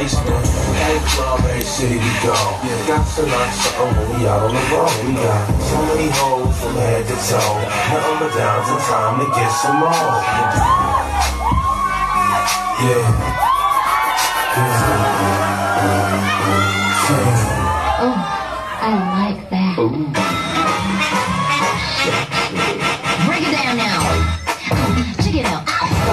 basement. Hey club, hey city, we go. Got to learn something when we out on the road. We got so many hoes from head to toe. Nothing but downs and time to get some more. Yeah. Oh, I like that. Ooh. Break it down now. Check it out.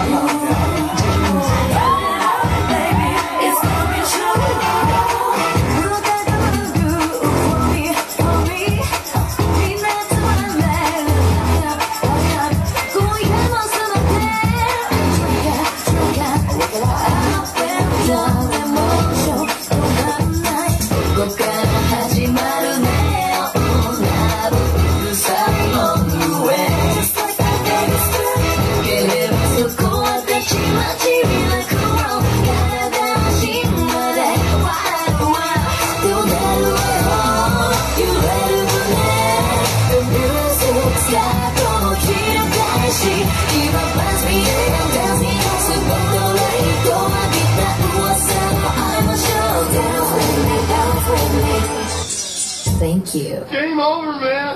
Thank you. Game over, man.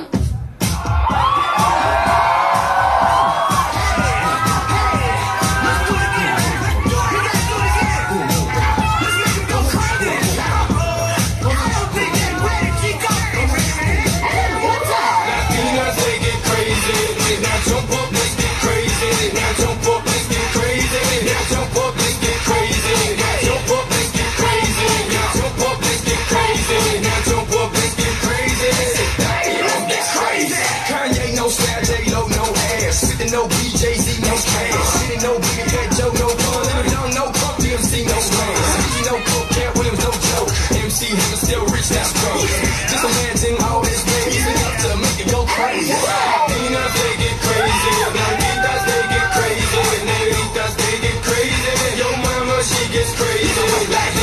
No BJZ, no cash. Sitting no big fat Joe, no fun. Living on no pump, DMC, no plans. DJ, no coke, Cat Williams, no joke. MC Hammer still rich, that's broke. Just imagine all this crazy enough to make it go crazy. Niggas, they get crazy. Niggas, they get crazy. Niggas, they get crazy. Yo, mama, she gets crazy. Like